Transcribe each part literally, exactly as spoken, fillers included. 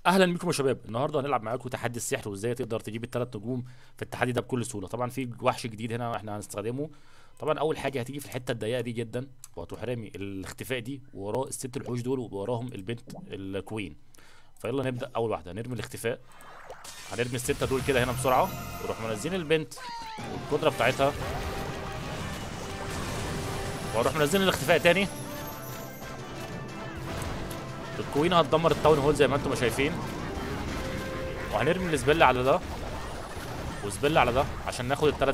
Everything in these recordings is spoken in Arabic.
اهلا بكم يا شباب. النهارده هنلعب معاكم تحدي السحر وازاي تقدر تجيب الثلاث نجوم في التحدي ده بكل سهوله. طبعا في وحش جديد هنا احنا هنستخدمه. طبعا اول حاجه هتيجي في الحته الضيقه دي جدا وهتروح رامي الاختفاء دي ووراه الست الوحوش دول ووراهم البنت الكوين. فيلا نبدا. اول واحده هنرمي الاختفاء، هنرمي السته دول كده هنا بسرعه ونروح منزلين البنت والقدره بتاعتها، وهنروح منزلين الاختفاء تاني. الكوين هتدمر التاون هول زي ما انتم شايفين، وهنرمي السبيل على ده وسبيل على ده عشان ناخد التلات.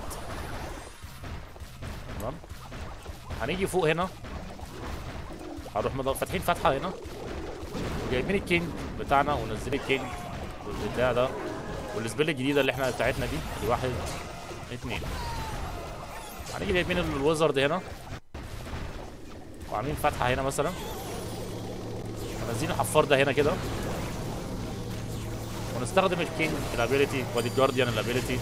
تمام. هنيجي فوق هنا، هنروح مض- فاتحين فتحه هنا وجايبين الكينج بتاعنا ونزلين الكينج والبتاع ده والسبيل الجديده اللي احنا بتاعتنا دي دي واحد اتنين. هنيجي جايبين الويزرد هنا وعاملين فتحه هنا مثلا، ونازلين الحفار ده هنا كده، ونستخدم الكينج الابيليتي وادي الجارديان الابيليتي.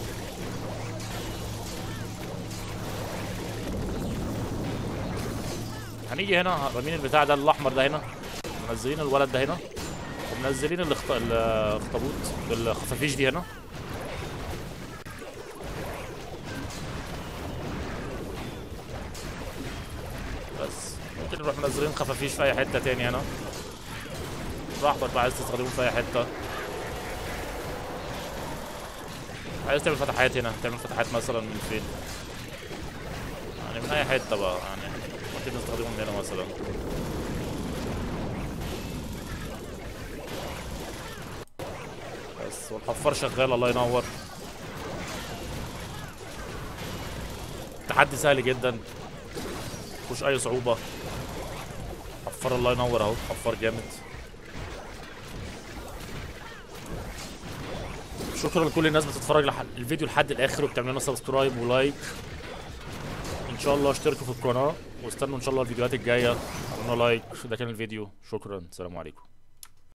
هنيجي هنا رامين البتاع ده الاحمر ده هنا، منزلين الولد ده هنا، ومنزلين الاخط... الاخطبوط الخفافيش دي هنا. بس ممكن نروح منزلين خفافيش في اي حته تاني هنا، براحتك بقى، عايز تستخدموه في اي حته. عايز تعمل فتحات هنا تعمل فتحات مثلا من فين؟ يعني من اي حته بقى، يعني ممكن نستخدمه من هنا مثلا. بس والحفار شغال، الله ينور. تحدي سهل جدا مفيهوش اي صعوبه. حفار الله ينور اهو، حفار جامد. شكرا لكل الناس بتتفرج لح... الفيديو لحد الاخر وبتعمل لنا سبسكرايب ولايك. ان شاء الله اشتركوا في القناه واستنوا ان شاء الله الفيديوهات الجايه. عملنا لايك. ده كان الفيديو، شكرا، سلام عليكم.